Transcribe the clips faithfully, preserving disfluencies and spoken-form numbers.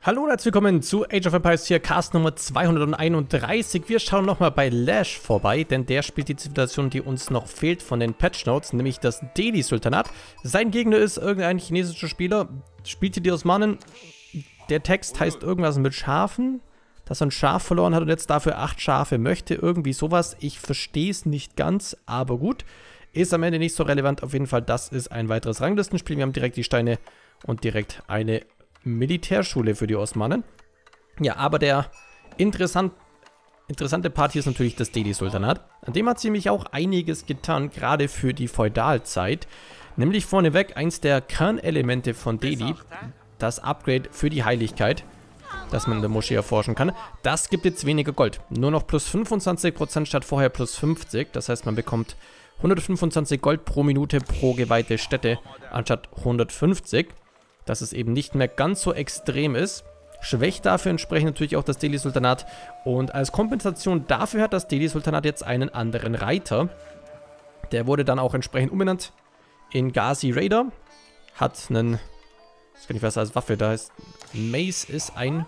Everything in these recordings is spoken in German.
Hallo und herzlich willkommen zu Age of Empires hier, Cast Nummer zweihunderteinunddreißig. Wir schauen nochmal bei Lash vorbei, denn der spielt die Zivilisation, die uns noch fehlt von den Patch Notes, nämlich das Delhi-Sultanat. Sein Gegner ist irgendein chinesischer Spieler, spielt hier die Osmanen. Der Text heißt irgendwas mit Schafen, dass er ein Schaf verloren hat und jetzt dafür acht Schafe möchte, irgendwie sowas. Ich verstehe es nicht ganz, aber gut. Ist am Ende nicht so relevant, auf jeden Fall, das ist ein weiteres Ranglistenspiel. Wir haben direkt die Steine und direkt eine Militärschule für die Osmanen. Ja, aber der interessant, interessante Part hier ist natürlich das Delhi-Sultanat. An dem hat sie nämlich auch einiges getan, gerade für die Feudalzeit. Nämlich vorneweg eins der Kernelemente von Delhi, das Upgrade für die Heiligkeit, das man in der Moschee erforschen kann. Das gibt jetzt weniger Gold. Nur noch plus fünfundzwanzig Prozent statt vorher plus fünfzig. Das heißt, man bekommt hundertfünfundzwanzig Gold pro Minute pro geweihte Stätte anstatt hundertfünfzig. Dass es eben nicht mehr ganz so extrem ist. Schwächt dafür entsprechend natürlich auch das Delhi-Sultanat. Und als Kompensation dafür hat das Delhi-Sultanat jetzt einen anderen Reiter. Der wurde dann auch entsprechend umbenannt in Ghazi Raider. Hat einen, ich weiß gar nicht, was als Waffe da ist. Mace ist ein,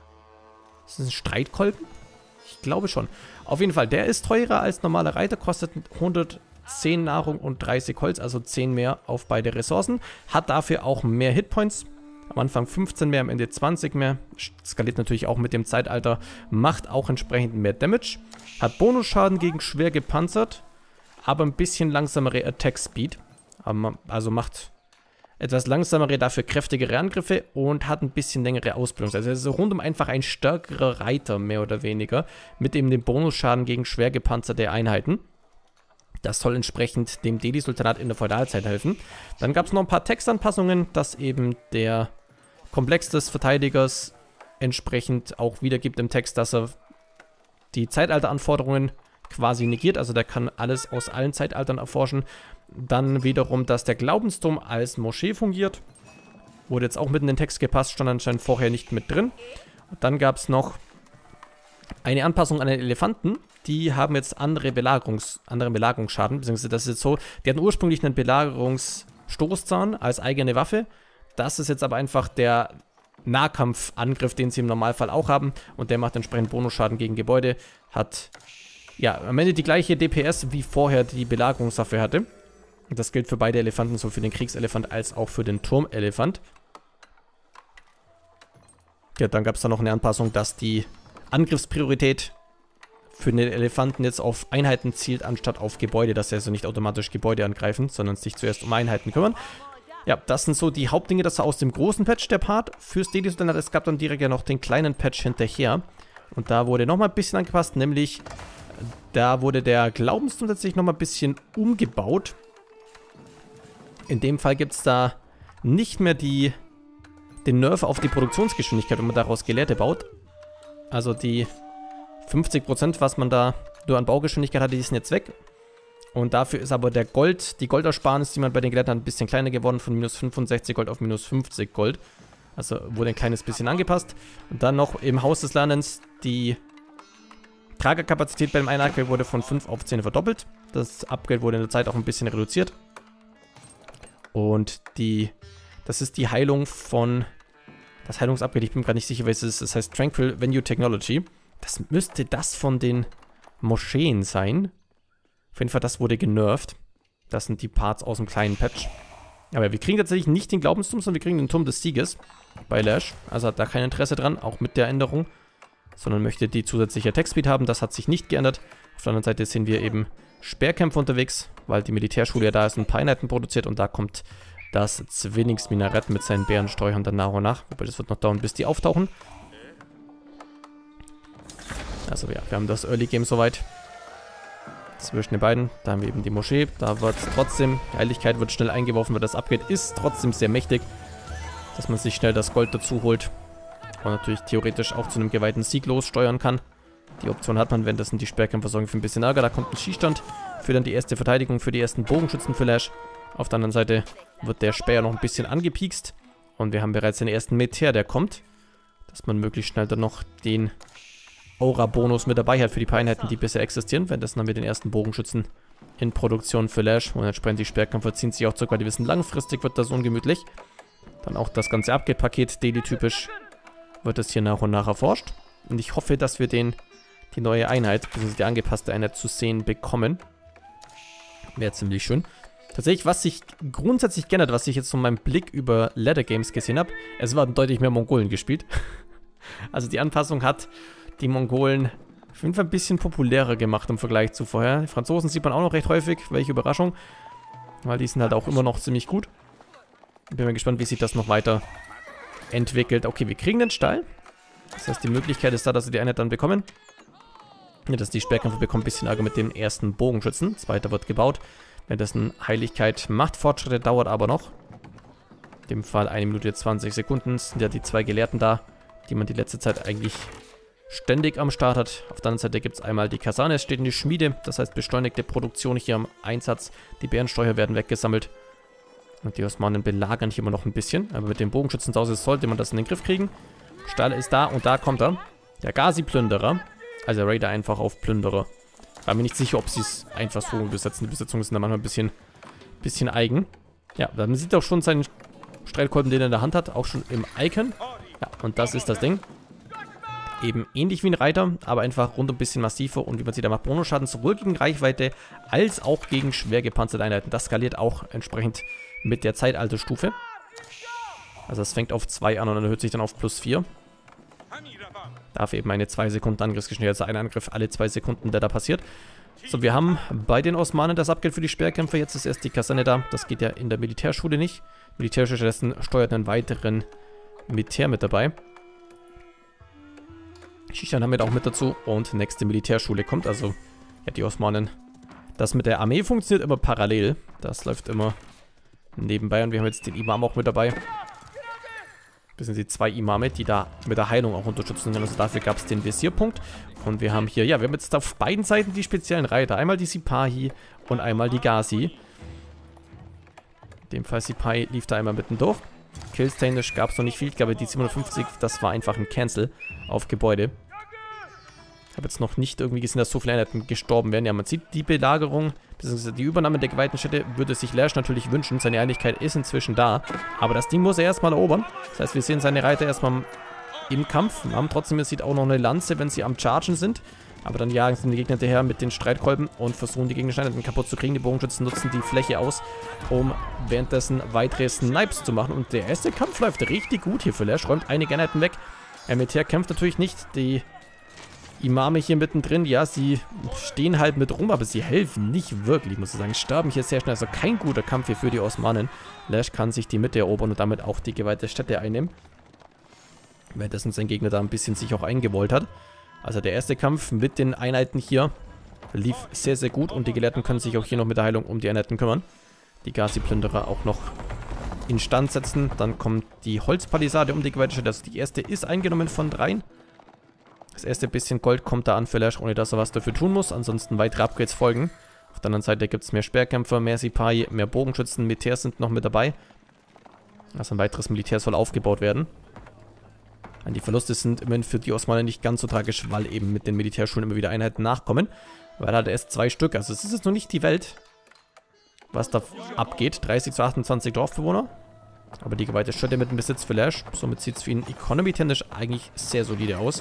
ist das ein Streitkolben? Ich glaube schon. Auf jeden Fall, der ist teurer als normaler Reiter, kostet hundertzehn Nahrung und dreißig Holz, also zehn mehr auf beide Ressourcen. Hat dafür auch mehr Hitpoints. Am Anfang fünfzehn mehr, am Ende zwanzig mehr. Skaliert natürlich auch mit dem Zeitalter. Macht auch entsprechend mehr Damage. Hat Bonusschaden gegen schwer gepanzert, aber ein bisschen langsamere Attack Speed. Also macht etwas langsamere, dafür kräftigere Angriffe und hat ein bisschen längere Ausbildung. Also es ist rundum einfach ein stärkerer Reiter, mehr oder weniger, mit eben dem Bonusschaden gegen schwer gepanzerte Einheiten. Das soll entsprechend dem Delhi-Sultanat in der Feudalzeit helfen. Dann gab es noch ein paar Textanpassungen, dass eben der Komplex des Verteidigers entsprechend auch wiedergibt im Text, dass er die Zeitalteranforderungen quasi negiert. Also der kann alles aus allen Zeitaltern erforschen. Dann wiederum, dass der Glaubensturm als Moschee fungiert. Wurde jetzt auch mit in den Text gepasst, stand anscheinend vorher nicht mit drin. Und dann gab es noch eine Anpassung an den Elefanten. Die haben jetzt andere Belagerungs, anderen Belagerungsschaden, beziehungsweise das ist jetzt so, die hatten ursprünglich einen Belagerungsstoßzahn als eigene Waffe. Das ist jetzt aber einfach der Nahkampfangriff, den sie im Normalfall auch haben. Und der macht entsprechend Bonusschaden gegen Gebäude. Hat, ja, am Ende die gleiche D P S, wie vorher die Belagerungswaffe hatte. Und das gilt für beide Elefanten, so für den Kriegselefant als auch für den Turmelefant. Ja, dann gab es da noch eine Anpassung, dass die Angriffspriorität für den Elefanten jetzt auf Einheiten zielt, anstatt auf Gebäude, dass sie also nicht automatisch Gebäude angreifen, sondern sich zuerst um Einheiten kümmern. Ja, das sind so die Hauptdinge, das war aus dem großen Patch der Part fürs Delhi-Sultanat. Es gab dann direkt ja noch den kleinen Patch hinterher. Und da wurde nochmal ein bisschen angepasst, nämlich da wurde der Glaubensturm tatsächlich nochmal ein bisschen umgebaut. In dem Fall gibt es da nicht mehr die, den Nerv auf die Produktionsgeschwindigkeit, wenn man daraus Gelehrte baut. Also die fünfzig Prozent, was man da nur an Baugeschwindigkeit hatte, die sind jetzt weg. Und dafür ist aber der Gold, die Goldersparnis, die man bei den Gelehrten hat, ein bisschen kleiner geworden, von minus fünfundsechzig Gold auf minus fünfzig Gold. Also wurde ein kleines bisschen angepasst. Und dann noch im Haus des Lernens, die Tragerkapazität beim einen Upgrade wurde von fünf auf zehn verdoppelt. Das Upgrade wurde in der Zeit auch ein bisschen reduziert. Und die, das ist die Heilung von, das Heilungsupgrade, ich bin mir gar nicht sicher, was es ist. Das heißt Tranquil Venue Technology. Das müsste das von den Moscheen sein. Auf jeden Fall, das wurde genervt. Das sind die Parts aus dem kleinen Patch. Aber wir kriegen tatsächlich nicht den Glaubensturm, sondern wir kriegen den Turm des Sieges bei Lash. Also hat da kein Interesse dran, auch mit der Änderung. Sondern möchte die zusätzliche Attack-Speed haben. Das hat sich nicht geändert. Auf der anderen Seite sehen wir eben Speerkämpfer unterwegs, weil die Militärschule ja da ist und ein paar Einheiten produziert. Und da kommt das Zwillingsminarett mit seinen Bärensträuchern dann nach und nach. Wobei das wird noch dauern, bis die auftauchen. Also ja, wir haben das Early Game soweit. Zwischen den beiden. Da haben wir eben die Moschee. Da wird trotzdem, die Heiligkeit wird schnell eingeworfen, weil das Upgrade ist trotzdem sehr mächtig. Dass man sich schnell das Gold dazu holt. Und natürlich theoretisch auch zu einem geweihten Sieg lossteuern kann. Die Option hat man, wenn das sind die Speerkämpfer sorgen für ein bisschen Ärger. Da kommt ein Schießstand für dann die erste Verteidigung, für die ersten Bogenschützen für Lash. Auf der anderen Seite wird der Speer noch ein bisschen angepiekst. Und wir haben bereits den ersten Meteor, der kommt. Dass man möglichst schnell dann noch den Aura-Bonus mit dabei hat für die paar Einheiten, die bisher existieren. Währenddessen haben wir den ersten Bogenschützen in Produktion für Lash. Und entsprechend die Speerkämpfer ziehen sich auch zurück, weil die wissen, langfristig wird das ungemütlich. Dann auch das ganze Upgrade-Paket, Delhi-typisch, wird es hier nach und nach erforscht. Und ich hoffe, dass wir den, die neue Einheit, beziehungsweise die angepasste Einheit zu sehen bekommen. Wäre ziemlich schön. Tatsächlich, was sich grundsätzlich geändert, was ich jetzt von meinem Blick über Ladder Games gesehen habe, es waren deutlich mehr Mongolen gespielt. Also die Anpassung hat die Mongolen auf jeden Fall ein bisschen populärer gemacht im Vergleich zu vorher. Die Franzosen sieht man auch noch recht häufig, welche Überraschung. Weil die sind halt auch immer noch ziemlich gut. Bin mal gespannt, wie sich das noch weiter entwickelt. Okay, wir kriegen den Stall. Das heißt, die Möglichkeit ist da, dass wir die Einheit dann bekommen. Ja, dass die Sperrkämpfer bekommen ein bisschen Ärger mit dem ersten Bogenschützen. Zweiter wird gebaut. Währenddessen Heiligkeit macht Fortschritte, dauert aber noch. In dem Fall eine Minute zwanzig Sekunden. Sind ja die zwei Gelehrten da, die man die letzte Zeit eigentlich ständig am Start hat. Auf der anderen Seite gibt es einmal die Kasane, es steht in die Schmiede. Das heißt, beschleunigte Produktion hier am Einsatz. Die Bärensträucher werden weggesammelt. Und die Osmanen belagern hier immer noch ein bisschen. Aber mit dem Bogenschützen zu Hause sollte man das in den Griff kriegen. Stall ist da und da kommt er. Der Ghazi-Plünderer. Also Raider einfach auf Plünderer. War mir nicht sicher, ob sie es einfach so besetzen. Die Besetzungen sind da manchmal ein bisschen, bisschen eigen. Ja, man sieht auch schon seinen Streitkolben, den er in der Hand hat. Auch schon im Icon. Ja, und das ist das Ding. Eben ähnlich wie ein Reiter, aber einfach rund ein bisschen massiver. Und wie man sieht, er macht Bonusschaden sowohl gegen Reichweite als auch gegen schwer gepanzerte Einheiten. Das skaliert auch entsprechend mit der Zeitalterstufe. Also es fängt auf zwei an und dann erhöht sich dann auf plus vier. Darf eben eine zwei Sekunden Angriffsgeschwindigkeit, also ein Angriff alle zwei Sekunden, der da passiert. So, wir haben bei den Osmanen das Upgrade für die Sperrkämpfer. Jetzt ist erst die Kaserne da. Das geht ja in der Militärschule nicht. Militärschule stattdessen steuert einen weiteren Militär mit dabei. Shishan haben wir da auch mit dazu. Und nächste Militärschule kommt. Also, ja, die Osmanen. Das mit der Armee funktioniert immer parallel. Das läuft immer nebenbei. Und wir haben jetzt den Imam auch mit dabei. Das sind die zwei Imame, die da mit der Heilung auch unterstützen können. Also dafür gab es den Visierpunkt. Und wir haben hier, ja, wir haben jetzt auf beiden Seiten die speziellen Reiter. Einmal die Sipahi und einmal die Ghazi. In dem Fall Sipahi lief da einmal mitten durch. Kills technisch gab es noch nicht viel. Ich glaube, die siebenhundertfünfzig, das war einfach ein Cancel auf Gebäude. Ich habe jetzt noch nicht irgendwie gesehen, dass so viele Einheiten gestorben werden. Ja, man sieht die Belagerung, beziehungsweise die Übernahme der geweihten Städte würde sich Lash natürlich wünschen. Seine Einigkeit ist inzwischen da. Aber das Ding muss er erstmal erobern. Das heißt, wir sehen seine Reiter erstmal im Kampf. Haben trotzdem, es sieht auch noch eine Lanze, wenn sie am Chargen sind. Aber dann jagen sie die Gegner hinterher mit den Streitkolben und versuchen die Gegnereinheiten kaputt zu kriegen. Die Bogenschützen nutzen die Fläche aus, um währenddessen weitere Snipes zu machen. Und der erste Kampf läuft richtig gut hier für Lash. Räumt einige Einheiten weg. Der Militär kämpft natürlich nicht. Die Imame hier mittendrin, ja, sie stehen halt mit rum, aber sie helfen nicht wirklich, muss ich sagen. Sterben hier sehr schnell, also kein guter Kampf hier für die Osmanen. Lash kann sich die Mitte erobern und damit auch die geweihte Stätte einnehmen. Währenddessen sein Gegner da ein bisschen sich auch eingewollt hat. Also der erste Kampf mit den Einheiten hier lief sehr, sehr gut und die Gelehrten können sich auch hier noch mit der Heilung um die Einheiten kümmern. Die Ghazi-Plünderer auch noch instand setzen. Dann kommt die Holzpalisade um die geweihte Stätte. Also die erste ist eingenommen von dreien. Das erste bisschen Gold kommt da an für Lash, ohne dass er was dafür tun muss. Ansonsten weitere Upgrades folgen. Auf der anderen Seite gibt es mehr Sperrkämpfer, mehr Sipahi, mehr Bogenschützen. Militärs sind noch mit dabei. Also ein weiteres Militär soll aufgebaut werden. Die Verluste sind immerhin für die Osmanen nicht ganz so tragisch, weil eben mit den Militärschulen immer wieder Einheiten nachkommen. Weil er hat erst zwei Stück. Also es ist jetzt noch nicht die Welt, was da abgeht. dreißig zu achtundzwanzig Dorfbewohner. Aber die geweihte Stätte mit dem Besitz für Lash. Somit sieht es für ihn economy-technisch eigentlich sehr solide aus.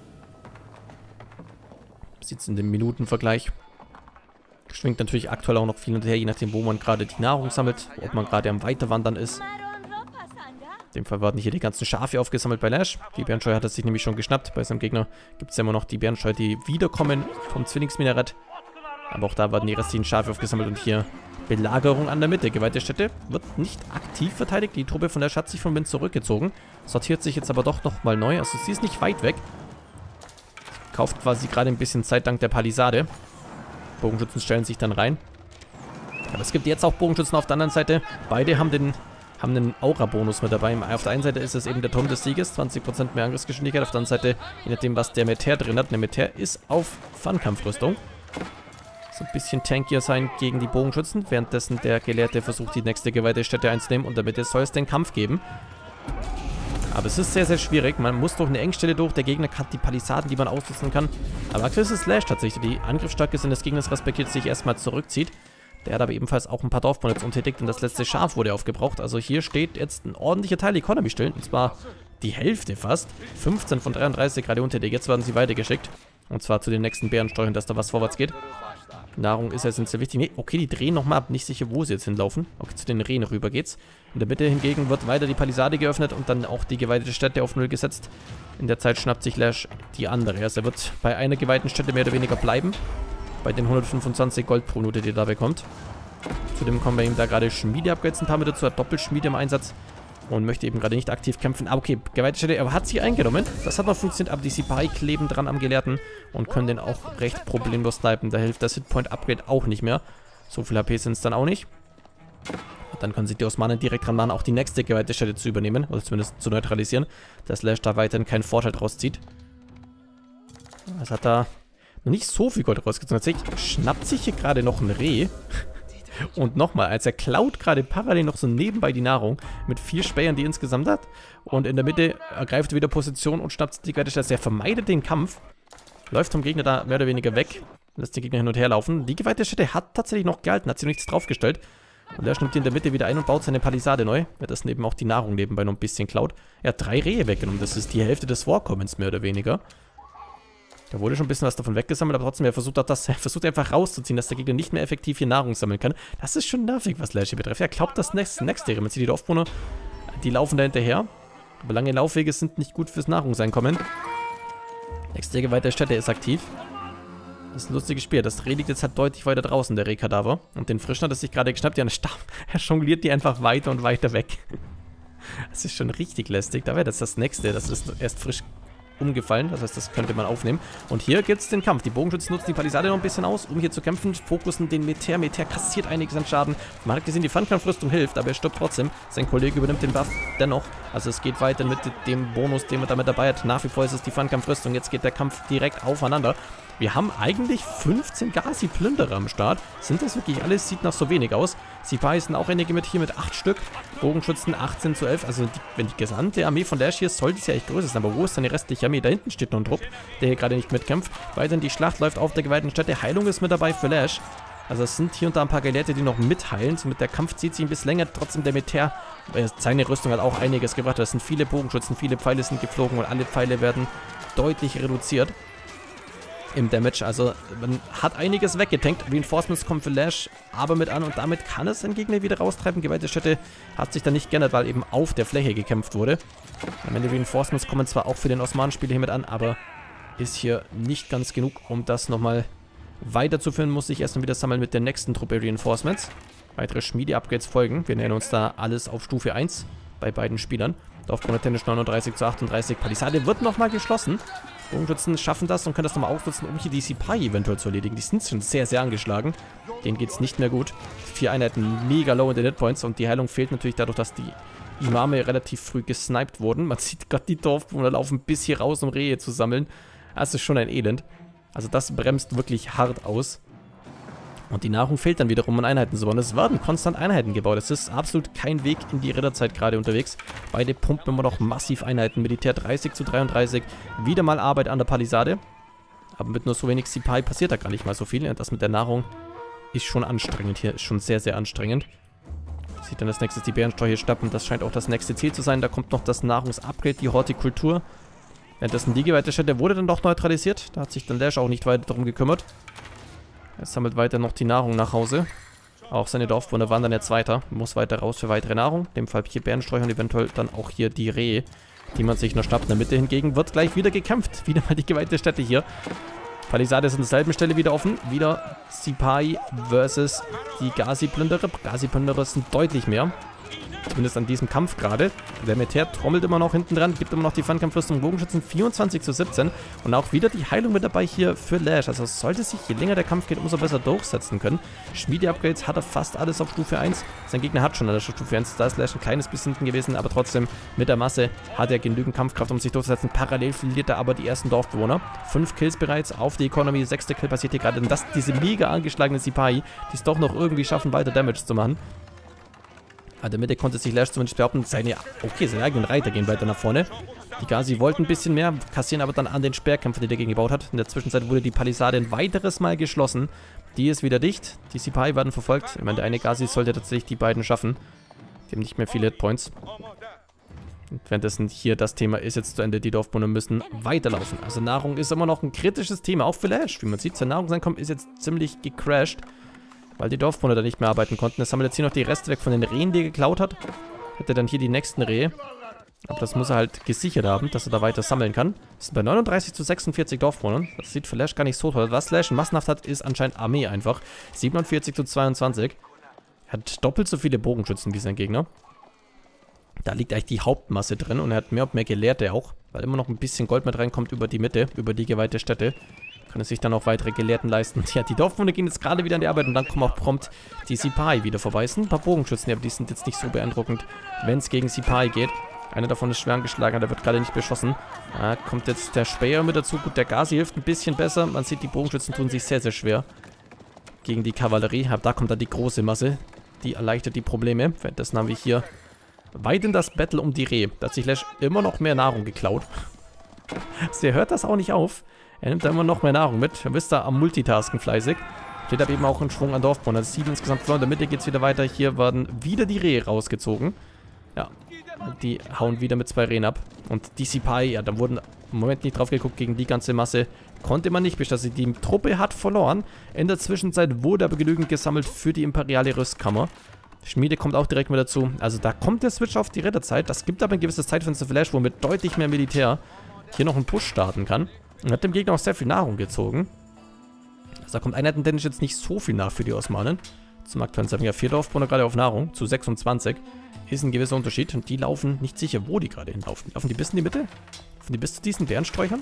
Sieht es in dem Minutenvergleich. Schwingt natürlich aktuell auch noch viel hinterher, je nachdem, wo man gerade die Nahrung sammelt, ob man gerade am Weiterwandern ist. In dem Fall werden hier die ganzen Schafe aufgesammelt bei Lash. Die Bärenscheu hat er sich nämlich schon geschnappt. Bei seinem Gegner gibt es ja immer noch die Bärenscheu, die wiederkommen vom Zwillingsminarett. Aber auch da werden die restlichen Schafe aufgesammelt und hier Belagerung an der Mitte. Geweihte Stätte wird nicht aktiv verteidigt. Die Truppe von Lash hat sich vom Wind zurückgezogen. Sortiert sich jetzt aber doch nochmal neu. Also sie ist nicht weit weg. Kauft quasi gerade ein bisschen Zeit dank der Palisade. Bogenschützen stellen sich dann rein. Aber es gibt jetzt auch Bogenschützen auf der anderen Seite. Beide haben den haben einen Aura-Bonus mit dabei. Auf der einen Seite ist es eben der Turm des Sieges, zwanzig Prozent mehr Angriffsgeschwindigkeit. Auf der anderen Seite, je nachdem, was der Militär drin hat. Der Militär ist auf Fernkampfrüstung. So ein bisschen tankier sein gegen die Bogenschützen. Währenddessen der Gelehrte versucht, die nächste geweihte Stätte einzunehmen. Und damit soll es den Kampf geben. Aber es ist sehr, sehr schwierig. Man muss durch eine Engstelle durch. Der Gegner hat die Palisaden, die man ausnutzen kann. Aber aktuell ist es Lash tatsächlich. Die Angriffsstärke des Gegners respektiert, sich erstmal zurückzieht. Der hat aber ebenfalls auch ein paar Dorfbauern jetzt untätigt und das letzte Schaf wurde aufgebraucht. Also hier steht jetzt ein ordentlicher Teil Economy still. Und zwar die Hälfte fast. fünfzehn von dreiunddreißig gerade unter dir. Jetzt werden sie weitergeschickt. Und zwar zu den nächsten Bärensträuchen, dass da was vorwärts geht. Nahrung ist jetzt sehr wichtig. Nee, okay, die drehen nochmal ab. Nicht sicher, wo sie jetzt hinlaufen. Okay, zu den Rehen rüber geht's. In der Mitte hingegen wird weiter die Palisade geöffnet und dann auch die geweihte Stätte auf Null gesetzt. In der Zeit schnappt sich Lash die andere. Also er wird bei einer geweihten Stätte mehr oder weniger bleiben. Bei den hundertfünfundzwanzig Gold pro Minute, die er da bekommt. Zudem kommen bei ihm da gerade Schmiede-Upgrades ein paar mit dazu. Hat Doppelschmiede im Einsatz. Und möchte eben gerade nicht aktiv kämpfen. Ah, okay, geweihte Stätte, er hat sie eingenommen. Das hat noch funktioniert, aber die Sipahi kleben dran am Gelehrten und können den auch recht problemlos snipen. Da hilft das Hitpoint-Upgrade auch nicht mehr. So viel H P sind es dann auch nicht. Und dann können sich die Osmanen direkt dran machen, auch die nächste geweihte Stätte zu übernehmen. Oder zumindest zu neutralisieren. Dass Lash da weiterhin keinen Vorteil draus zieht. Das hat da noch nicht so viel Gold rausgezogen. Tatsächlich schnappt sich hier gerade noch ein Reh. Und nochmal, als er klaut gerade parallel noch so nebenbei die Nahrung mit vier Spähern, die er insgesamt hat. Und in der Mitte ergreift er wieder Position und schnappt die geweihte Stätte. Er vermeidet den Kampf. Läuft vom Gegner da mehr oder weniger weg. Lässt den Gegner hin und her laufen. Die geweihte Stätte hat tatsächlich noch gehalten, hat sie nichts draufgestellt. Und er nimmt die in der Mitte wieder ein und baut seine Palisade neu. Weil das eben auch die Nahrung nebenbei noch ein bisschen klaut. Er hat drei Rehe weggenommen. Das ist die Hälfte des Vorkommens, mehr oder weniger. Da wurde schon ein bisschen was davon weggesammelt, aber trotzdem, er versucht, das, er versucht einfach rauszuziehen, dass der Gegner nicht mehr effektiv hier Nahrung sammeln kann. Das ist schon nervig, was Lash hier betrifft. Er glaubt das nächste, nächste. Man sieht die Dorfbewohner, die laufen da hinterher. Aber lange Laufwege sind nicht gut fürs Nahrungseinkommen. Nächste geweihte Stätte ist aktiv. Das ist ein lustiges Spiel. Das Reh liegt jetzt halt deutlich weiter draußen, der Rehkadaver. Und den Frischen hat er sich gerade geschnappt. Ja, er jongliert die einfach weiter und weiter weg. Das ist schon richtig lästig. Da wäre das das nächste. Das ist erst frisch umgefallen, das heißt, das könnte man aufnehmen. Und hier gibt es den Kampf. Die Bogenschützen nutzen die Palisade noch ein bisschen aus, um hier zu kämpfen. Fokussen den Meteor. Meteor kassiert einiges an Schaden. Man hat gesehen, die Fernkampfrüstung hilft, aber er stirbt trotzdem. Sein Kollege übernimmt den Buff dennoch. Also es geht weiter mit dem Bonus, den man damit dabei hat. Nach wie vor ist es die Fernkampfrüstung. Jetzt geht der Kampf direkt aufeinander. Wir haben eigentlich fünfzehn Gazi-Plünderer am Start. Sind das wirklich alles? Sieht noch so wenig aus. Sipahi sind auch einige mit hier mit acht Stück. Bogenschützen achtzehn zu elf. Also die, wenn die gesamte Armee von Lash hier ist, sollte es ja echt größer sein. Aber wo ist seine restliche Armee? Da hinten steht noch ein Trupp, der hier gerade nicht mitkämpft. Weiterhin die Schlacht läuft auf der geweihten Stätte. Heilung ist mit dabei für Lash. Also es sind hier und da ein paar Gelehrte, die noch mitheilen. Somit der Kampf zieht sich ein bisschen länger. Trotzdem der Meteor, äh, seine Rüstung hat auch einiges gebracht. Das sind viele Bogenschützen, viele Pfeile sind geflogen und alle Pfeile werden deutlich reduziert im Damage. Also man hat einiges weggetankt. Reinforcements kommen für Lash aber mit an und damit kann es den Gegner wieder raustreiben. Geweihte Stätte hat sich dann nicht geändert, weil eben auf der Fläche gekämpft wurde. Am Ende Reinforcements kommen zwar auch für den Osmanen-Spieler hier mit an, aber ist hier nicht ganz genug, um das nochmal weiterzuführen. Muss ich erst mal wieder sammeln mit der nächsten Truppe Reinforcements. Weitere Schmiede-Upgrades folgen. Wir nähern uns da alles auf Stufe eins bei beiden Spielern. Dorfbewohner Tennis neununddreißig zu achtunddreißig. Palisade wird nochmal geschlossen. Bogenschützen schaffen das und können das nochmal ausnutzen, um hier die Sipahi eventuell zu erledigen. Die sind schon sehr, sehr angeschlagen. Denen geht es nicht mehr gut. Vier Einheiten mega low in den Hitpoints und die Heilung fehlt natürlich dadurch, dass die Imame relativ früh gesniped wurden. Man sieht gerade, die Dorfbewohner laufen bis hier raus, um Rehe zu sammeln. Das ist schon ein Elend. Also das bremst wirklich hart aus. Und die Nahrung fehlt dann wiederum, um Einheiten zu bauen. Es werden konstant Einheiten gebaut. Es ist absolut kein Weg in die Ritterzeit gerade unterwegs. Beide pumpen immer noch massiv Einheiten. Militär dreißig zu dreiunddreißig. Wieder mal Arbeit an der Palisade. Aber mit nur so wenig Sipahi passiert da gar nicht mal so viel. Das mit der Nahrung ist schon anstrengend hier. Ist schon sehr, sehr anstrengend. Sieht dann als nächstes die Bärensträuche schnappen. Das scheint auch das nächste Ziel zu sein. Da kommt noch das Nahrungsupgrade, die Hortikultur. Währenddessen die geweihte Stätte wurde dann doch neutralisiert. Da hat sich dann Lash auch nicht weiter darum gekümmert. Er sammelt weiter noch die Nahrung nach Hause. Auch seine Dorfbewohner wandern jetzt weiter. Muss weiter raus für weitere Nahrung. In dem Fall hier Bärensträucher und eventuell dann auch hier die Rehe, die man sich noch schnappt. In der Mitte hingegen wird gleich wieder gekämpft. Wieder mal die geweihte Stätte hier. Palisade ist an derselben Stelle wieder offen. Wieder Sipahi versus die Gazi-Plünderer. Gazi-Plünderer sind deutlich mehr. Zumindest an diesem Kampf gerade. Der Meteor trommelt immer noch hinten dran, gibt immer noch die Fernkampfrüstung. Bogenschützen vierundzwanzig zu siebzehn. Und auch wieder die Heilung mit dabei hier für Lash. Also sollte sich, je länger der Kampf geht, umso besser durchsetzen können. Schmiede-Upgrades hat er fast alles auf Stufe eins. Sein Gegner hat schon alles auf Stufe eins. Da ist Lash ein kleines bisschen hinten gewesen, aber trotzdem mit der Masse hat er genügend Kampfkraft, um sich durchzusetzen. Parallel verliert er aber die ersten Dorfbewohner. Fünf Kills bereits auf die Economy. Sechster Kill passiert hier gerade. Und das, diese mega angeschlagene Sipahi, die es doch noch irgendwie schaffen, weiter Damage zu machen. An der Mitte konnte sich Lash zumindest behaupten, seine, okay, seine eigenen Reiter gehen weiter nach vorne. Die Gazi wollten ein bisschen mehr, kassieren aber dann an den Speerkämpfer, den der dagegen gebaut hat. In der Zwischenzeit wurde die Palisade ein weiteres Mal geschlossen. Die ist wieder dicht. Die Sipahi werden verfolgt. Ich meine, der eine Gazi sollte tatsächlich die beiden schaffen. Die haben nicht mehr viele Hitpoints. Und währenddessen hier das Thema ist jetzt zu Ende. Die Dorfbewohner müssen weiterlaufen. Also Nahrung ist immer noch ein kritisches Thema, auch für Lash. Wie man sieht, sein Nahrungseinkommen ist jetzt ziemlich gecrashed, weil die Dorfbewohner da nicht mehr arbeiten konnten. Jetzt haben wir jetzt hier noch die Reste weg von den Rehen, die er geklaut hat. Hätte dann hier die nächsten Rehe. Aber das muss er halt gesichert haben, dass er da weiter sammeln kann. Das sind bei neununddreißig zu sechsundvierzig Dorfbewohnern. Das sieht für Lash gar nicht so toll aus. Was Lash massenhaft hat, ist anscheinend Armee einfach. siebenundvierzig zu zweiundzwanzig. Er hat doppelt so viele Bogenschützen wie sein Gegner. Da liegt eigentlich die Hauptmasse drin und er hat mehr und mehr Gelehrte auch, weil immer noch ein bisschen Gold mit reinkommt über die Mitte, über die geweihte Stätte. Kann es sich dann auch weitere Gelehrten leisten. Ja, die Dorfbewohner gehen jetzt gerade wieder an die Arbeit und dann kommen auch prompt die Sipai wieder vorbei. Es sind ein paar Bogenschützen, aber die sind jetzt nicht so beeindruckend, wenn es gegen Sipai geht. Einer davon ist schwer angeschlagen, der wird gerade nicht beschossen. Da kommt jetzt der Speer mit dazu. Gut, der Gazi hilft ein bisschen besser. Man sieht, die Bogenschützen tun sich sehr, sehr schwer gegen die Kavallerie. Da kommt dann die große Masse. Die erleichtert die Probleme. Währenddessen haben wir hier weit in das Battle um die Rehe. Da hat sich Lash immer noch mehr Nahrung geklaut. Er hört das auch nicht auf. Er nimmt da immer noch mehr Nahrung mit. Ihr wisst da, am Multitasken fleißig. Steht aber eben auch ein Schwung an Dorfbewohnern. Das sieben insgesamt verloren. In der Mitte geht es wieder weiter. Hier werden wieder die Rehe rausgezogen. Ja, die hauen wieder mit zwei Rehen ab. Und die Sipai, ja, da wurden im Moment nicht drauf geguckt. Gegen die ganze Masse konnte man nicht bestehen. Die Truppe hat verloren. In der Zwischenzeit wurde aber genügend gesammelt für die imperiale Rüstkammer. Schmiede kommt auch direkt mit dazu. Also da kommt der Switch auf die Ritterzeit. Das gibt aber ein gewisses Zeitfenster für Lash, wo mit deutlich mehr Militär hier noch einen Push starten kann. Und hat dem Gegner auch sehr viel Nahrung gezogen. Also da kommt einheitentechnisch jetzt nicht so viel nach für die Osmanen. Zum aktuellen Zeitpunkt ja vier Dorfbewohner gerade auf Nahrung zu sechsundzwanzig. Ist ein gewisser Unterschied. Und die laufen nicht sicher, wo die gerade hinlaufen. Laufen die bis in die Mitte? Laufen die bis zu diesen Bärensträuchern?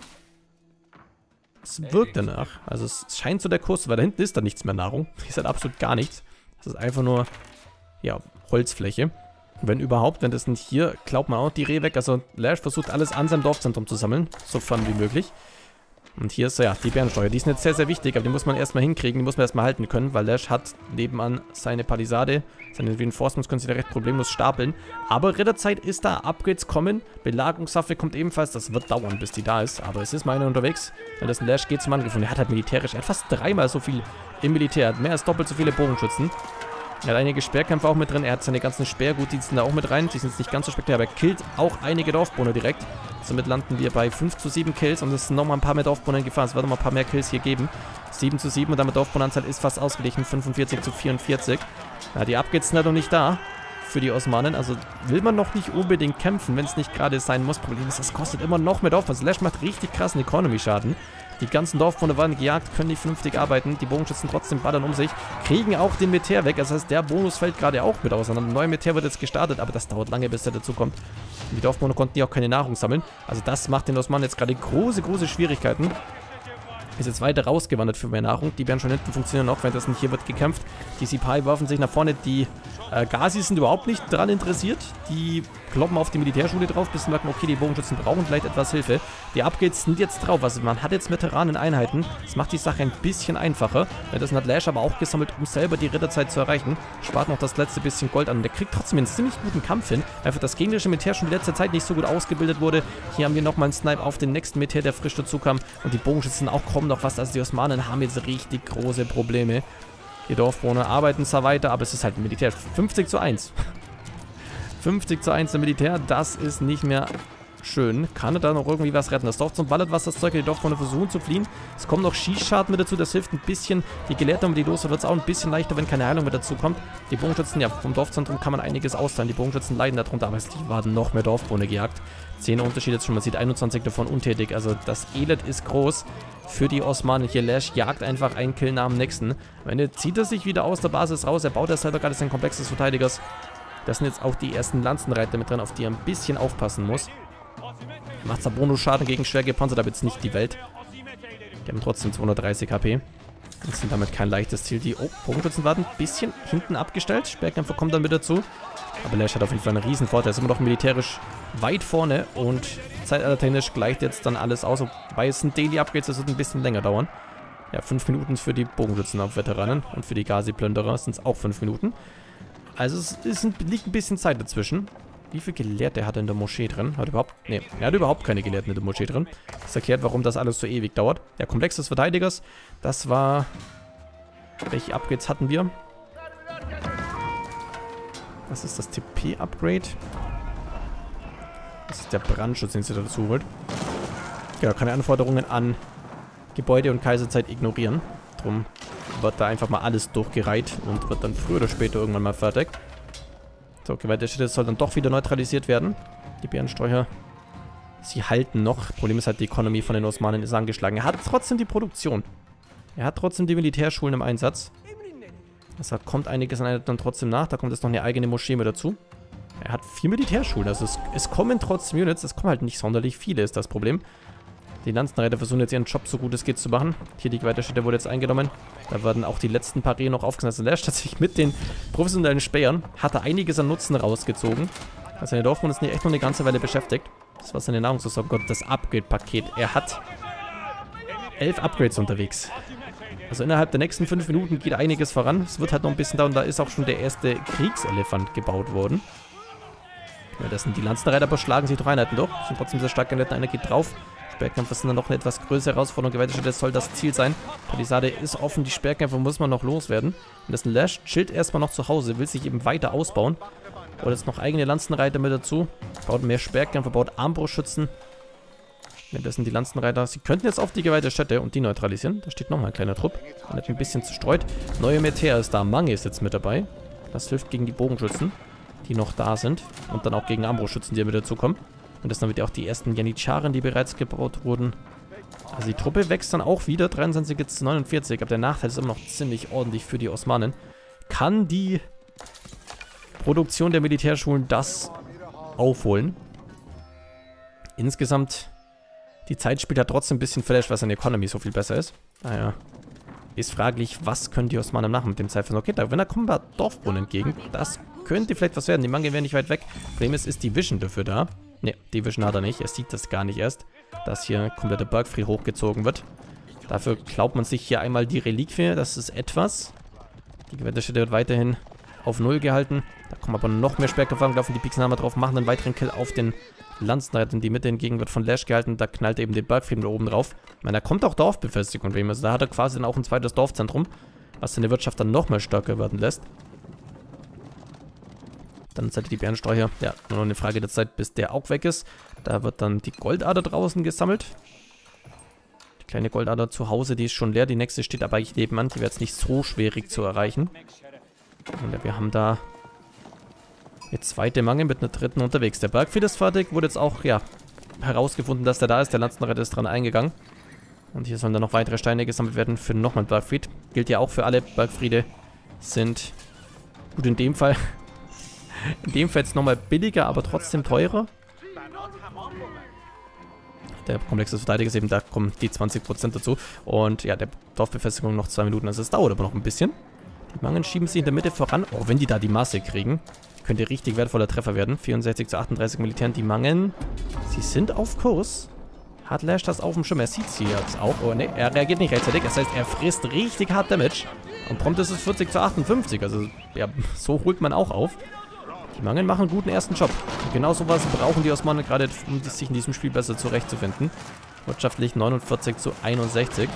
Es wirkt danach. Also es scheint so der Kurs, weil da hinten ist da nichts mehr Nahrung. Hier ist halt absolut gar nichts. Das ist einfach nur, ja, Holzfläche. Wenn überhaupt, wenn das nicht hier, klaut man auch die Rehe weg. Also Lash versucht alles an seinem Dorfzentrum zu sammeln, so fern wie möglich. Und hier ist, ja, die Bärensteuer. Die ist jetzt sehr, sehr wichtig, aber die muss man erstmal hinkriegen, die muss man erstmal halten können, weil Lash hat nebenan seine Palisade, seine Reinforcements können sich da recht problemlos stapeln. Aber Ritterzeit ist da, Upgrades kommen, Belagerungswaffe kommt ebenfalls, das wird dauern, bis die da ist, aber es ist mal einer unterwegs. Wenn das ein Lash geht zum Angriff und er hat halt militärisch, er hat fast dreimal so viel im Militär, hat mehr als doppelt so viele Bogenschützen. Er hat einige Speerkämpfer auch mit drin. Er hat seine ganzen Speergut, die sind da auch mit rein. Die sind jetzt nicht ganz so spektakulär, aber er killt auch einige Dorfbewohner direkt. Somit landen wir bei fünf zu sieben Kills und es sind nochmal ein paar mehr Dorfbewohner in Gefahr. Es wird nochmal ein paar mehr Kills hier geben. sieben zu sieben und damit Dorfbewohneranzahl ist fast ausgeglichen. fünfundvierzig zu vierundvierzig. Ja, die Upgrades sind halt noch nicht da für die Osmanen. Also will man noch nicht unbedingt kämpfen, wenn es nicht gerade sein muss. Problem ist, das kostet immer noch mehr Dorf. Also Lash macht richtig krassen Economy-Schaden. Die ganzen Dorfbewohner waren gejagt, können nicht vernünftig arbeiten. Die Bogenschützen trotzdem ballern um sich, kriegen auch den Militär weg. Das heißt, der Bonus fällt gerade auch mit aus. Ein neuer Militär wird jetzt gestartet, aber das dauert lange, bis der dazu kommt. Und die Dorfbewohner konnten ja auch keine Nahrung sammeln. Also das macht den Osmanen jetzt gerade große, große Schwierigkeiten. Ist jetzt weiter rausgewandert für mehr Nahrung. Die werden schon hinten funktionieren noch, währenddessen hier wird gekämpft. Die Sipai werfen sich nach vorne. Die äh, Gazis sind überhaupt nicht daran interessiert. Die kloppen auf die Militärschule drauf, bis sie merken, okay, die Bogenschützen brauchen vielleicht etwas Hilfe. Die Upgrades sind jetzt drauf. Also man hat jetzt Veteranen-Einheiten. Das macht die Sache ein bisschen einfacher. Währenddessen hat Lash aber auch gesammelt, um selber die Ritterzeit zu erreichen. Spart noch das letzte bisschen Gold an. Der kriegt trotzdem einen ziemlich guten Kampf hin. Einfach das gegnerische Militär schon die letzte Zeit nicht so gut ausgebildet wurde. Hier haben wir nochmal einen Snipe auf den nächsten Militär, der frisch dazu kam. Und die Bogenschützen auch kommen noch was. Also die Osmanen haben jetzt richtig große Probleme. Die Dorfbewohner arbeiten zwar weiter, aber es ist halt ein Militär. fünfzig zu eins. fünfzig zu eins im Militär, das ist nicht mehr schön. Kann er da noch irgendwie was retten? Das Dorf zum Ballert, was das Zeug, die Dorfbewohner versuchen zu fliehen. Es kommt noch Schießschaden mit dazu, das hilft ein bisschen. Die Gelehrten, die los wird es auch ein bisschen leichter, wenn keine Heilung mit dazu kommt. Die Bogenschützen, ja, vom Dorfzentrum kann man einiges austeilen. Die Bogenschützen leiden darunter, aber es waren noch mehr Dorfbewohner gejagt. zehn Unterschied jetzt schon, man sieht einundzwanzig davon untätig. Also das Elend ist groß für die Osmanen. Hier Lash jagt einfach einen Kill nach dem nächsten. Am Ende zieht er sich wieder aus der Basis raus. Er baut ja selber gerade sein Komplex des Verteidigers. Das sind jetzt auch die ersten Lanzenreiter mit drin, auf die er ein bisschen aufpassen muss. Macht zwar Bonusschaden gegen schwer gepanzert, aber jetzt nicht die Welt. Die haben trotzdem zweihundertdreißig H P. Und sind damit kein leichtes Ziel. Die oh, Bogenschützen waren ein bisschen hinten abgestellt. Speerkämpfer kommen dann mit dazu. Aber Lash hat auf jeden Fall einen riesen Vorteil. Er ist immer noch militärisch weit vorne und zeitaltertechnisch gleicht jetzt dann alles aus. Wobei es sind Daily Upgrades, das wird ein bisschen länger dauern. Ja, fünf Minuten für die Bogenschützen auf Veteranen und für die Gazi-Plünderer sind es auch fünf Minuten. Also es ist ein, liegt ein bisschen Zeit dazwischen. Wie viele Gelehrte hat er in der Moschee drin? Hat überhaupt... Ne, er hat überhaupt keine Gelehrten in der Moschee drin. Das erklärt, warum das alles so ewig dauert. Der Komplex des Verteidigers, das war... Welche Upgrades hatten wir? Was ist das T P-Upgrade? Das ist der Brandschutz, den sie dazu holt. Ja, keine Anforderungen an Gebäude und Kaiserzeit ignorieren. Drum wird da einfach mal alles durchgereiht und wird dann früher oder später irgendwann mal fertig. So, geweihte Städte soll dann doch wieder neutralisiert werden. Die Bärensträucher, sie halten noch. Problem ist halt, die Economy von den Osmanen ist angeschlagen. Er hat trotzdem die Produktion. Er hat trotzdem die Militärschulen im Einsatz. Deshalb kommt einiges an dann trotzdem nach. Da kommt jetzt noch eine eigene Moschee mit dazu. Er hat vier Militärschulen. Also es, es kommen trotzdem Units. Es kommen halt nicht sonderlich viele, ist das Problem. Die Lanzenreiter versuchen jetzt ihren Job so gut es geht zu machen. Hier die geweihte Stätte wurde jetzt eingenommen. Da werden auch die letzten paar Rehen noch aufgesetzt. Lash tatsächlich mit den professionellen Spähern hat er einiges an Nutzen rausgezogen. Also seine Dorfbewohner ist echt noch eine ganze Weile beschäftigt. Das war seine Nahrungsversorgung. Gott, das Upgrade-Paket. Er hat elf Upgrades unterwegs. Also innerhalb der nächsten fünf Minuten geht einiges voran. Es wird halt noch ein bisschen dauern. Da ist auch schon der erste Kriegselefant gebaut worden. Ja, das sind die Lanzenreiter, aber schlagen sich durch Einheiten durch. Sind trotzdem sehr stark gehalten. Einer geht drauf. Sperrkämpfer sind dann noch eine etwas größere Herausforderung. Geweihte Stätte soll das Ziel sein. Palisade ist offen. Die Sperrkämpfer muss man noch loswerden. Und das Lash chillt erstmal noch zu Hause. Will sich eben weiter ausbauen. Baut jetzt noch eigene Lanzenreiter mit dazu. Baut mehr Sperrkämpfer, baut Armbrustschützen. Ja, das sind die Lanzenreiter. Sie könnten jetzt auf die geweihte Stätte und die neutralisieren. Da steht nochmal ein kleiner Trupp. Man hat ein bisschen zerstreut. Neue Meteor ist da. Mange ist jetzt mit dabei. Das hilft gegen die Bogenschützen, die noch da sind. Und dann auch gegen Armbrustschützen, die mit dazukommen. Und das sind dann wieder auch die ersten Janitscharen, die bereits gebaut wurden. Also die Truppe wächst dann auch wieder. dreiundzwanzig jetzt zu neunundvierzig. Aber der Nachteil ist immer noch ziemlich ordentlich für die Osmanen. Kann die Produktion der Militärschulen das aufholen? Insgesamt, die Zeit spielt halt trotzdem ein bisschen Flash, weil seine Economy so viel besser ist. Naja, ist fraglich, was können die Osmanen machen mit dem Zeitfenster. Okay, da, wenn da kommen wir Dorfbrunnen entgegen, das könnte vielleicht was werden. Die Mange wären nicht weit weg. Problem ist, ist die Vision dafür da? Ne, die Vision hat er nicht. Er sieht das gar nicht erst, dass hier komplett der Bergfried hochgezogen wird. Dafür klaut man sich hier einmal die Reliquie. Das ist etwas. Die geweihte Stätte wird weiterhin auf null gehalten. Da kommen aber noch mehr Sperrkämpfer laufen. Die Pixen haben wir drauf, machen einen weiteren Kill auf den Lanzenreiter in die Mitte hingegen, wird von Lash gehalten. Da knallt er eben den Bergfried da oben drauf. Ich meine, da kommt auch Dorfbefestigung bei ihm. Also da hat er quasi dann auch ein zweites Dorfzentrum, was seine Wirtschaft dann noch mal stärker werden lässt. Dann seid ihr die Bärensträucher. Ja, nur noch eine Frage der Zeit, bis der auch weg ist. Da wird dann die Goldader draußen gesammelt. Die kleine Goldader zu Hause, die ist schon leer. Die nächste steht aber eigentlich nebenan. Die wäre jetzt nicht so schwierig zu erreichen. Und ja, wir haben da eine zweite Mange mit einer dritten unterwegs. Der Bergfried ist fertig. Wurde jetzt auch, ja, herausgefunden, dass der da ist. Der Lanzenreiter ist dran eingegangen. Und hier sollen dann noch weitere Steine gesammelt werden für nochmal einen Bergfried. Gilt ja auch für alle. Bergfriede sind, gut, in dem Fall... In dem Fall jetzt nochmal billiger, aber trotzdem teurer. Der Komplex des Verteidigers eben, da kommen die zwanzig Prozent dazu. Und ja, der Dorfbefestigung noch zwei Minuten. Also es dauert aber noch ein bisschen. Die Mangen schieben sich in der Mitte voran. Oh, wenn die da die Masse kriegen, könnte richtig wertvoller Treffer werden. vierundsechzig zu achtunddreißig Militären. Die Mangen, sie sind auf Kurs. Hat Lash das auf dem Schirm? Er sieht sie jetzt auch. Oh ne, er reagiert nicht rechtzeitig. Das heißt, er frisst richtig hart Damage. Und prompt ist es vierzig zu achtundfünfzig. Also ja, so holt man auch auf. Die Mangen machen einen guten ersten Job. Und genau sowas brauchen die Osmanen gerade, um sich in diesem Spiel besser zurechtzufinden. Wirtschaftlich neunundvierzig zu einundsechzig.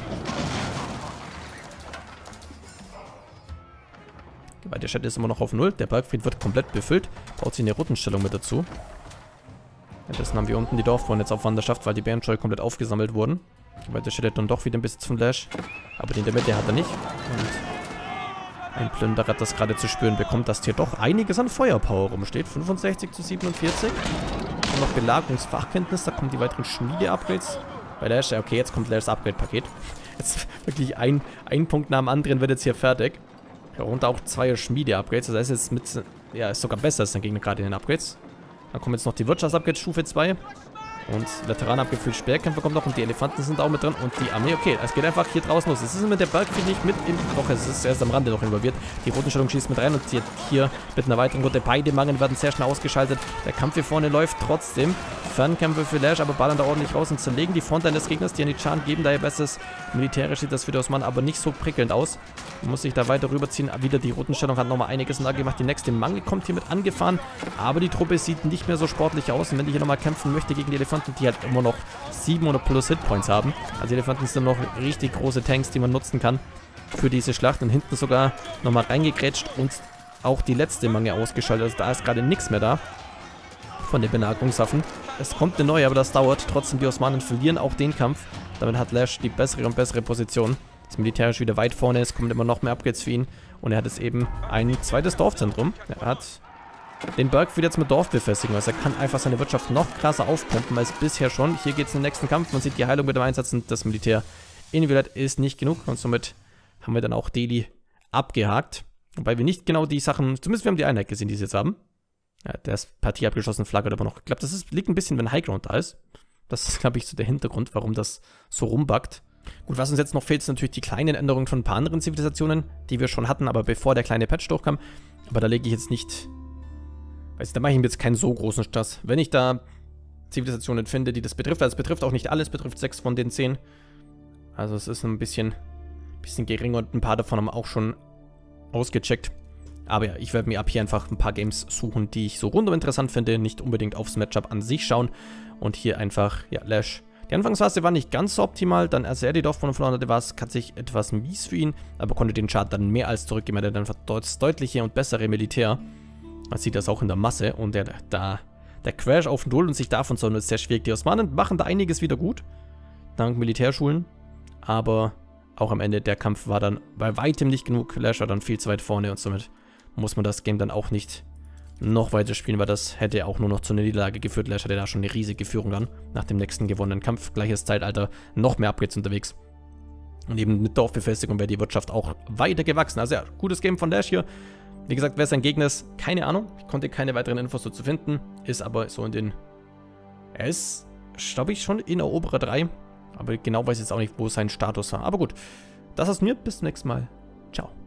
Die geweihte Stätte ist immer noch auf null. Der Bergfried wird komplett befüllt. Baut sich eine Ruttenstellung mit dazu. Währenddessen haben wir unten die Dorfbewohner jetzt auf Wanderschaft, weil die Bärenscheu komplett aufgesammelt wurden. Die geweihte Stätte dann doch wieder im Besitz von Lash. Aber den in der Mitte hat er nicht. Und ein Plünderer hat das gerade zu spüren bekommen, dass hier doch einiges an Feuerpower rumsteht. fünfundsechzig zu siebenundvierzig. Und noch Belagerungsfachkenntnis. Da kommen die weiteren Schmiede-Upgrades. Bei Lash, okay, jetzt kommt Lashs Upgrade-Paket. Jetzt wirklich ein, ein Punkt nach dem anderen wird jetzt hier fertig. Ja, und auch zwei Schmiede-Upgrades. Das heißt jetzt mit, ja, ist sogar besser als der Gegner gerade in den Upgrades. Dann kommt jetzt noch die Wirtschafts-Upgrades Stufe zwei. Und Veteran-Upgrade für Sperrkämpfer kommt noch und die Elefanten sind auch mit drin und die Armee. Okay, es geht einfach hier draußen los. Es ist mit der Bergfried nicht mit im... Doch, es ist erst am Rande noch involviert. Die Rotenstellung schießt mit rein und sie hier mit einer weiteren Runde. Beide Mangen werden sehr schnell ausgeschaltet. Der Kampf hier vorne läuft trotzdem. Fernkämpfe für Lash, aber ballern da ordentlich raus und zerlegen die Frontline des Gegners. Die Janitscharen geben da ihr Bestes. Militärisch sieht das für die Osmanen aber nicht so prickelnd aus. Man muss sich da weiter rüberziehen. Wieder die Rotenstellung hat nochmal einiges in der gemacht. Die nächste Mange kommt hier mit angefahren. Aber die Truppe sieht nicht mehr so sportlich aus. Und wenn die hier nochmal kämpfen möchte gegen die Elefanten, die halt immer noch siebenhundert plus Hitpoints haben. Also die Elefanten sind noch richtig große Tanks, die man nutzen kann für diese Schlacht. Und hinten sogar nochmal reingegrätscht und auch die letzte Mange ausgeschaltet. Also da ist gerade nichts mehr da von den Belagerungswaffen. Es kommt eine neue, aber das dauert. Trotzdem, die Osmanen verlieren auch den Kampf. Damit hat Lash die bessere und bessere Position. Ist militärisch wieder weit vorne. Es kommt immer noch mehr Upgrades für ihn. Und er hat jetzt eben ein zweites Dorfzentrum. Er hat den Berg wieder jetzt mit Dorfbefestigung. Also er kann einfach seine Wirtschaft noch krasser aufpumpen als bisher schon. Hier geht es in den nächsten Kampf. Man sieht die Heilung mit dem Einsatz und das Militär in Violett ist nicht genug. Und somit haben wir dann auch Delhi abgehakt. Wobei wir nicht genau die Sachen, zumindest wir haben die Einheit gesehen, die sie jetzt haben. Ja, der ist Partie abgeschlossen, Flagge aber noch. Ich glaube, das ist, liegt ein bisschen, wenn Highground da ist. Das ist, glaube ich, so der Hintergrund, warum das so rumbackt. Gut, was uns jetzt noch fehlt, sind natürlich die kleinen Änderungen von ein paar anderen Zivilisationen, die wir schon hatten, aber bevor der kleine Patch durchkam. Aber da lege ich jetzt nicht, weiß ich, da mache ich mir jetzt keinen so großen Stress. Wenn ich da Zivilisationen finde, die das betrifft, also es betrifft auch nicht alles, betrifft sechs von den zehn. Also es ist ein bisschen, bisschen gering und ein paar davon haben auch schon ausgecheckt. Aber ja, ich werde mir ab hier einfach ein paar Games suchen, die ich so rundum interessant finde, nicht unbedingt aufs Matchup an sich schauen. Und hier einfach, ja, Lash. Die Anfangsphase war nicht ganz so optimal, dann als er die Dorfbewohner verloren hatte, war es tatsächlich etwas mies für ihn, aber konnte den Chart dann mehr als zurückgeben. Er hat dann einfach das deutliche und bessere Militär. Man sieht das auch in der Masse und der, da, der Crash auf Null und sich davon zu holen ist sehr schwierig. Die Osmanen machen da einiges wieder gut, dank Militärschulen, aber auch am Ende der Kampf war dann bei weitem nicht genug. Lash war dann viel zu weit vorne und somit muss man das Game dann auch nicht noch weiter spielen, weil das hätte auch nur noch zu einer Niederlage geführt. Lash hatte da schon eine riesige Führung dann, nach dem nächsten gewonnenen Kampf. Gleiches Zeitalter, noch mehr Upgrades unterwegs. Und eben mit Dorfbefestigung wäre die Wirtschaft auch weiter gewachsen. Also ja, gutes Game von Lash hier. Wie gesagt, wer sein Gegner ist, keine Ahnung. Ich konnte keine weiteren Infos dazu finden. Ist aber so in den... Er ist, glaube ich, schon in Eroberer drei. Aber genau weiß ich jetzt auch nicht, wo sein Status war. Aber gut, das war's von mir. Bis zum nächsten Mal. Ciao.